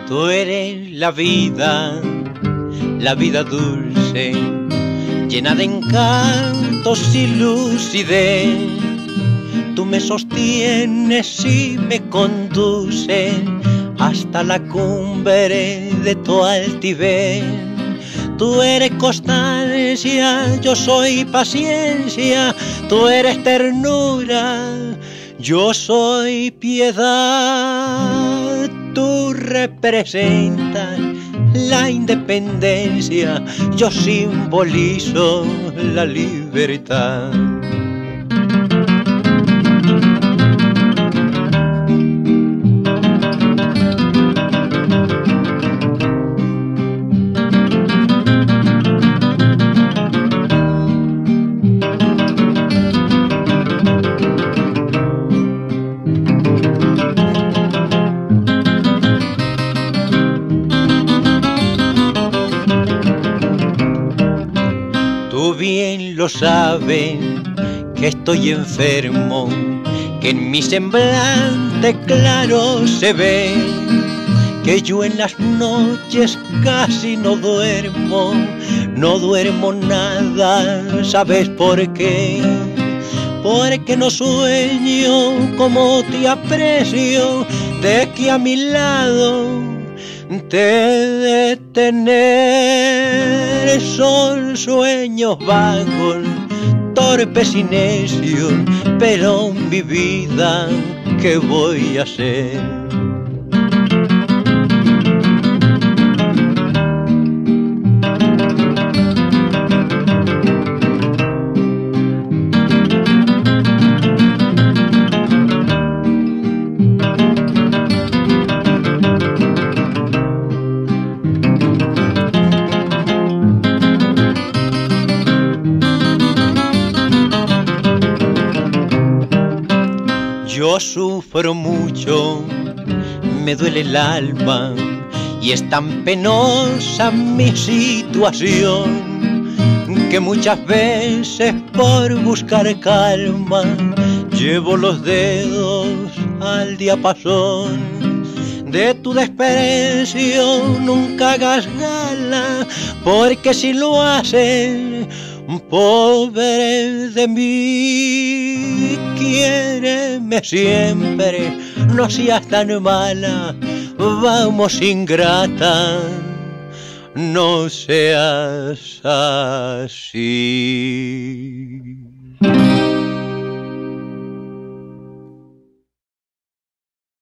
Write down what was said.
Tú eres la vida dulce, llena de encantos y lucidez. Tú me sostienes y me conduces hasta la cumbre de tu altivez. Tú eres constancia, yo soy paciencia. Tú eres ternura, yo soy piedad. Tú representas la independencia, yo simbolizo la libertad. Tú bien lo sabes que estoy enfermo, que en mi semblante claro se ve que yo en las noches casi no duermo nada. ¿Sabes por qué? Porque no sueño como te aprecio, de que a mi lado te de tener. Son sueños vagos, torpes y necios, pero mi vida, ¿qué voy a hacer? Yo sufro mucho, me duele el alma y es tan penosa mi situación que muchas veces por buscar calma llevo los dedos al diapasón de tu desprecio. Nunca hagas gala, porque si lo haces, pobre de mí, quiéreme siempre, no seas tan mala, vamos ingrata, no seas así.